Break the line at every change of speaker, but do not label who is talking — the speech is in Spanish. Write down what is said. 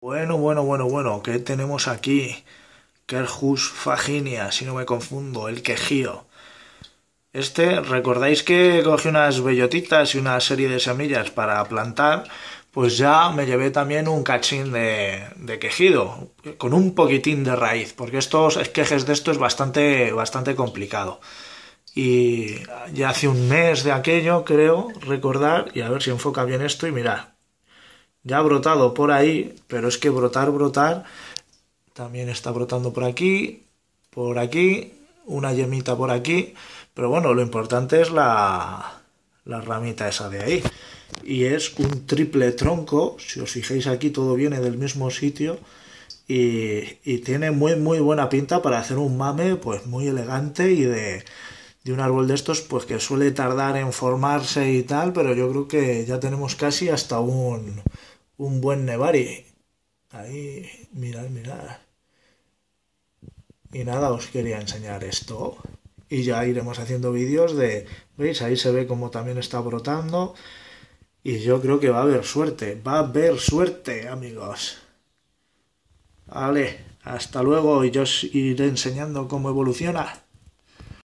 Bueno, ¿qué tenemos aquí? Quercus faginia, si no me confundo, el quejío. ¿Recordáis que cogí unas bellotitas y una serie de semillas para plantar? Pues ya me llevé también un cachín de quejido, con un poquitín de raíz, porque estos esquejes de esto es bastante complicado. Y ya hace un mes de aquello, creo, recordar, y a ver si enfoca bien esto, y mirad, ya ha brotado por ahí, pero es que brotar, también está brotando por aquí, una yemita por aquí, pero bueno, lo importante es la ramita esa de ahí. Y es un triple tronco, si os fijáis aquí todo viene del mismo sitio y tiene muy buena pinta para hacer un mame pues muy elegante y de un árbol de estos pues que suele tardar en formarse y tal, pero yo creo que ya tenemos casi hasta un buen nevari. Ahí, mirad. Y nada, os quería enseñar esto. Y ya iremos haciendo vídeos de, ¿veis? Ahí se ve como también está brotando. Y yo creo que va a haber suerte, amigos. Vale, hasta luego y yo os iré enseñando cómo evoluciona.